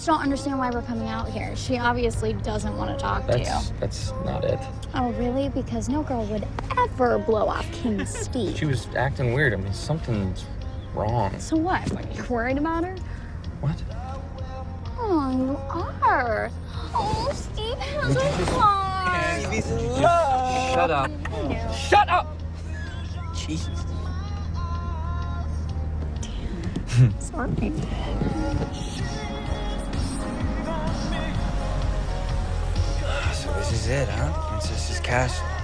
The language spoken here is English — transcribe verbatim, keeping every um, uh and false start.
just don't understand why we're coming out here. She obviously doesn't want to talk That's, to you. That's not it. Oh, really? Because no girl would ever blow off King's speed. She was acting weird. I mean, something's wrong. So what? What, you're worried about her? What? Oh, you are. Oh, Steve has a car. Stevie's in love. Shut up. No. Shut up! Jeez. Sorry. So this is it, huh? Princess's castle.